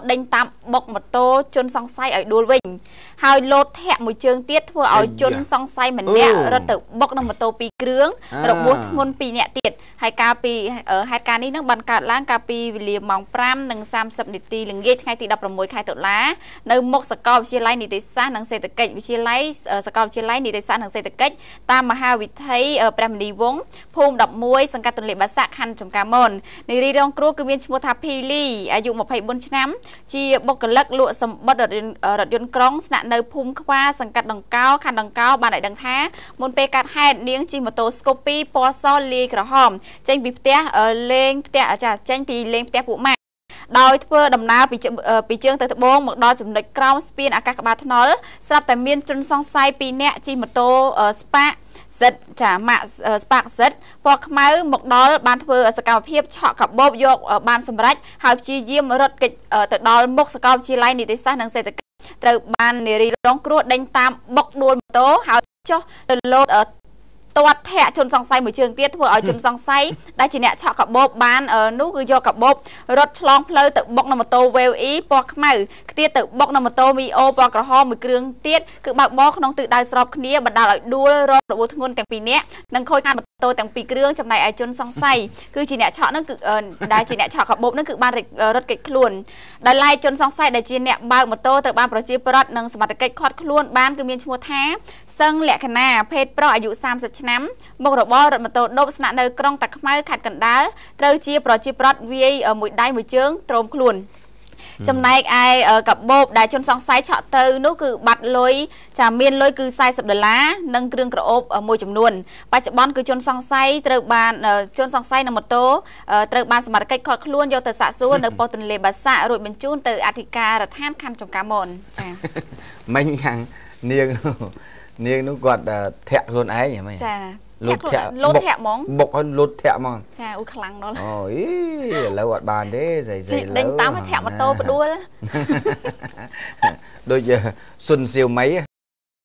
គាត់ដេញតាមបុកម៉ូតូជន់សង្ស័យឲ្យដួលវិញហើយលោតធាក់មួយជើងទៀតធ្វើឲ្យជន់សង្ស័យម្នាក់រត់ទៅបុកនឹងម៉ូតូ2គ្រឿងរបួសធ្ងន់2នាក់ទៀតហើយកាលពីហេតុការណ៍នេះនឹងបានកើតឡើងកាលពីវេលាម៉ោង 5:30 នាទីល្ងាចថ្ងៃទី 16 ខែតុលានៅមុខសាកលវិទ្យាល័យនីតិសាស្ត្រនិងសេដ្ឋកិច្ចវិទ្យាល័យសាកលវិទ្យាល័យនីតិសាស្ត្រនិងសេដ្ឋកិច្ចតាមមហាវិថីព្រះមនីវង្សភូមិ 11 សង្កាត់ទន្លេបាសាក់ខណ្ឌចំការមននារីរងគ្រោះគឺមានឈ្មោះថាភីលីអាយុ 24 ឆ្នាំជាបុគ្គលិកលក់សម្បត្តិរថយន្តក្រុងស្នាក់នៅភូមិខ្វាសង្កាត់ដង្កោខណ្ឌដង្កោបានឲ្យដឹងថាមុនពេលកាត់ហេតុនាងជិះម៉ូតូស្កូពីពណ៌សលាយក្រហមចេញពីផ្ទះលេងផ្ទះចេញពីលេងផ្ទះពួកម៉ាក់ដោយធ្វើដំណើរពីជើងទៅត្បូងមកដល់ចំណុចក្រោមស្ពានអាកាសក្បាលថ្នល់ស្រាប់តែមានជនសង្ស័យ2នាក់ជិះម៉ូតូស្ប៉ាសិតចាម៉ាក់ស្ប៉ាសិតពណ៌ខ្មៅមកដល់បានធ្វើសកម្មភាពឆក់កាបូបយកបានសម្រេចហើយព្យាយាមរត់គេចទៅដល់មុខសាកលវិទ្យាល័យនីតិសាស្ត្រនិងសេដ្ឋកិច្ចត្រូវបាននារីរងគ្រោះដេញតាមបុកដួលម៉ូតូហើយចុះទៅលោតទាត់ធាក់ជនសង្ស័យមួយជើងទៀតធ្វើឲ្យជនសង្ស័យដែលជាអ្នកឆក់កាបូបបាននោះគឺយកកាបូបរត់ឆ្លងផ្លូវទៅបុកនៅម៉ូតូ Wave E ពណ៌ខ្មៅខ្ទៀតទៅបុកនៅម៉ូតូ Mio ពណ៌ក្រហមមួយគ្រឿងទៀតគឺបើកបរក្នុងទិសដៅស្របគ្នាបណ្ដាលឲ្យដួលរងរបួសធ្ងន់ទាំងពីរនាក់និងខូចខាតម៉ូតូទាំងពីរគ្រឿងចំណែកឯជនសង្ស័យគឺជាអ្នកឆក់ហ្នឹងគឺដែលជាអ្នកឆក់កាបូបហ្នឹងគឺបានរត់គេចខ្លួនដោយឡែកជនសង្ស័យដែលជាអ្នកបើកម៉ូតូត្រូវបានប្រជាពលរដ្ឋនិងសមត្ថកិច្ចឃាត់ខ្លួនបានគឺមានឈ្មោះថាសឹងលក្ខណៈភេទប្រុសអាយុ 30 ឆ្នាំមុខរបររត់ម៉ូតូឌុបស្នាក់នៅក្រុងតាខ្មៅខេត្តកណ្ដាលត្រូវជាប្រជាប្រដ្ឋវាយមួយដៃមួយជើងទ្រាំខ្លួនចំណែកឯកាបូបដែលជនសង្ស័យឆក់ទៅនោះគឺបាត់លុយចាមានលុយគឺ$40និងគ្រឿងក្រអូបមួយចំនួនបច្ចុប្បន្នគឺជនសង្ស័យត្រូវបានជនសង្ស័យនៅម៉ូតូត្រូវបានសមត្ថកិច្ចឃាត់ខ្លួនយកទៅសាកសួរនៅប៉ុស្តិ៍ទន្លេបាសាក់រួចបញ្ជូនទៅអធិការដ្ឋានខណ្ឌចំការមនចាមិញខាងនាងនោះគាត់ធាក់ខ្លួនឯងហ្មងចាលុតធាក់ហ្មងបុកឲ្យលុតធាក់ហ្មងចាអូខ្លាំងដល់អូយឥឡូវអត់បានទេស្អីលើដេញតាមឲ្យធាក់ម៉ូតូផ្ដួលដូចសុនសៀវមី